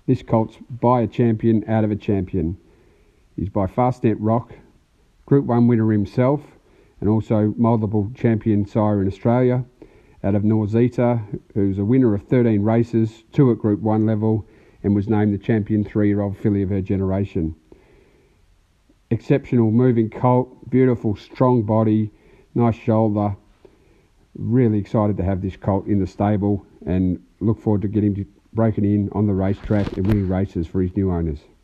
This colt's by a champion out of a champion. He's by Fastnet Rock, Group 1 winner himself, and also multiple champion sire in Australia, out of Norzita, who's a winner of 13 races, 2 at Group 1 level, and was named the champion 3-year-old filly of her generation. Exceptional moving colt, beautiful strong body, nice shoulder. Really excited to have this colt in the stable and look forward to getting him breaking in on the racetrack and winning races for his new owners.